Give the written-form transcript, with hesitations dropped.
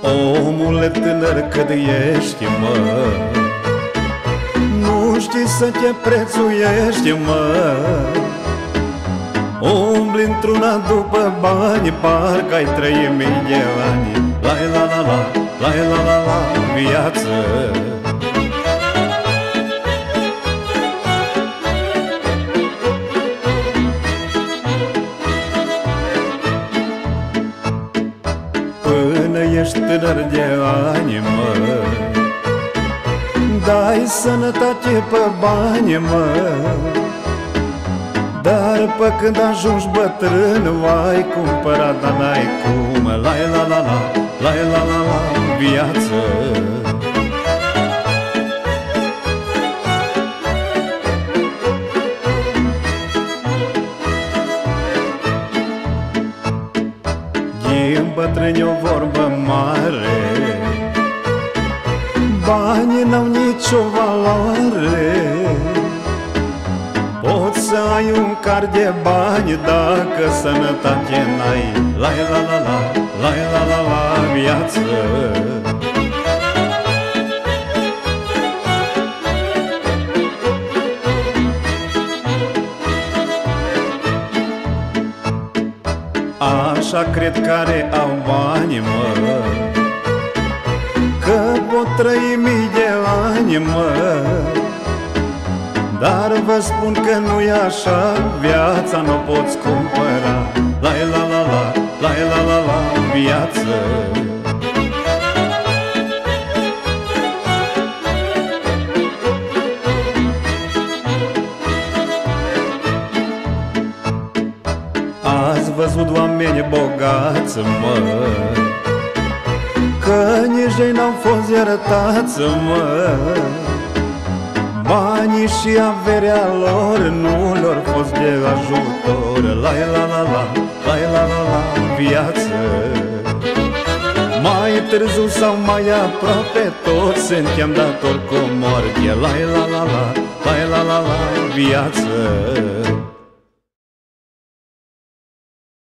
Omule tânăr cât ești, mă, nu știi să te prețuiești, mă. Umbli într-una după bani, parcă-ai 3000 de ani. Lai la la la, lai la la la, viață. Până ești tânăr de ani, mă, dai sănătate pe bani, mă. Dar pe când ajungi bătrân, vai cumpăra, dar n-ai cum. Lai la la la, lai la la la, viață. Din bătrâni o vorbă mare, banii n-au nicio valoare. Poți să ai un car de bani dacă sănătate n-ai. Lai la la la, lai la la la, viață. Așa cred care au bani, mă, că pot trăi mii de ani, mă. Dar vă spun că nu-i așa, viața n-o poți cumpăra. Lai la la la, lai la la la, viață. Ați văzut oameni bogați, mă, că nici ei n-au fost iertați, mă. Banii și averea lor nu lor fost de ajutor. Lai la la la, lai la la la, viață. Mai târziu sau mai aproape toți suntem datori cu moarte. Lai la la la, lai la la la, viață.